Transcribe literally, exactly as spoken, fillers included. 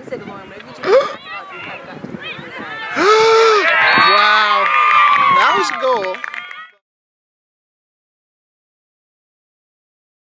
say good morning, but if you just back out, you kind of got to do it. Wow, that was a goal.